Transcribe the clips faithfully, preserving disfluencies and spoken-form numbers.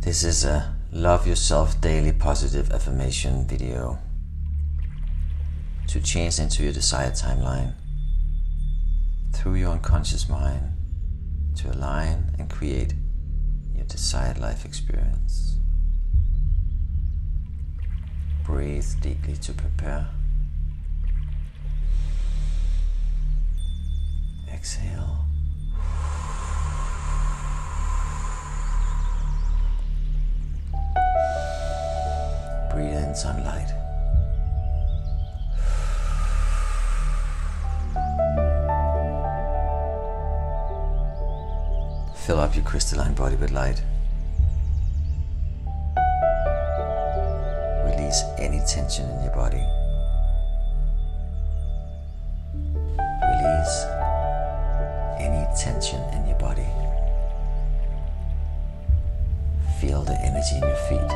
This is a Love Yourself Daily Positive Affirmation video to change into your desired timeline through your unconscious mind to align and create your desired life experience. Breathe deeply to prepare. Exhale. Breathe in sunlight. Fill up your crystalline body with light. Release any tension in your body. Release any tension in your body. Feel the energy in your feet.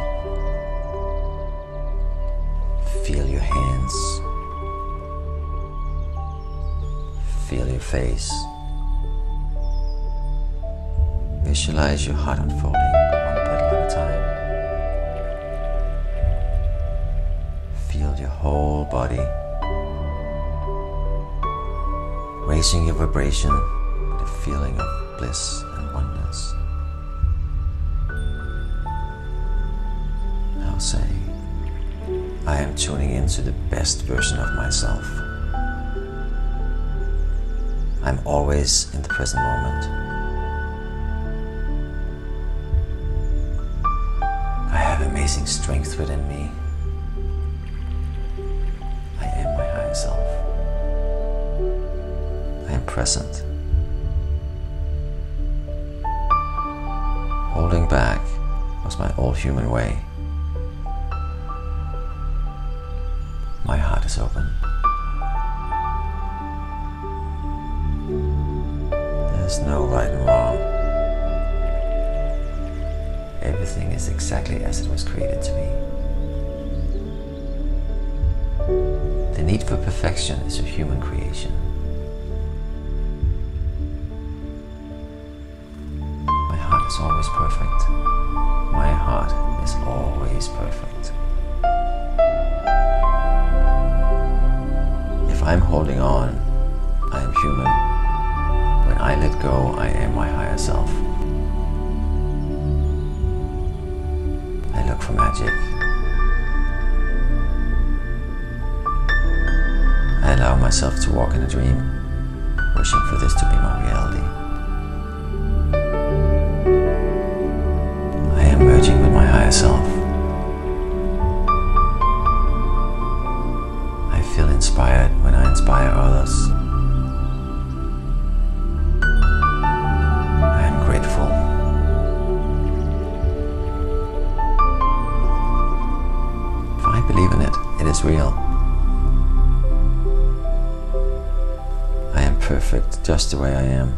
Feel your hands. Feel your face. Visualize your heart unfolding one petal at a time. Feel your whole body, raising your vibration with a feeling of bliss and oneness. Now say, I am tuning into the best version of myself. I'm always in the present moment. I have amazing strength within me. I am my higher self. I am present. Holding back was my old human way. My heart is open. There's no right and wrong. Everything is exactly as it was created to be. The need for perfection is a human creation. My heart is always perfect. My heart is always perfect. If I'm holding on, I am human. When I let go, I am my higher self. I look for magic. I allow myself to walk in a dream, wishing for this to be my reality. I am merging with my higher self. I feel inspired when I inspire others. I am grateful. If I believe in it, it is real. I am perfect just the way I am.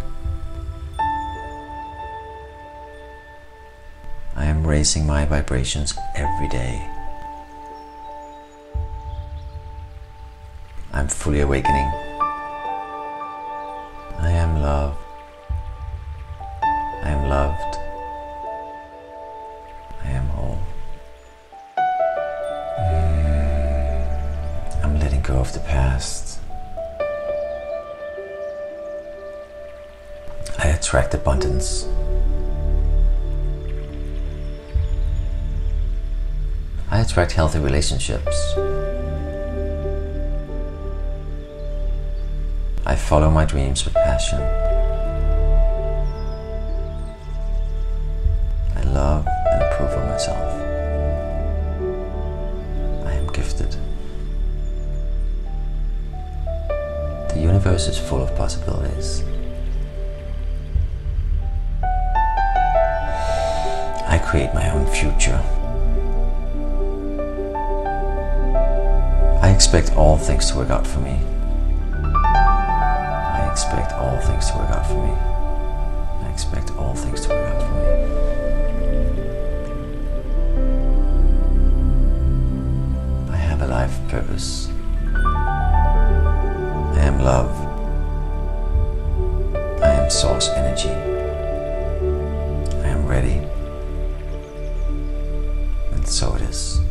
I am raising my vibrations every day. I'm fully awakening. I am love. I am loved. I am whole. Mm. I'm letting go of the past. I attract abundance. I attract healthy relationships. I follow my dreams with passion. I love and approve of myself. I am gifted. The universe is full of possibilities. I create my own future. I expect all things to work out for me. I expect all things to work out for me. I expect all things to work out for me. I have a life purpose. I am love. I am source energy. I am ready. this.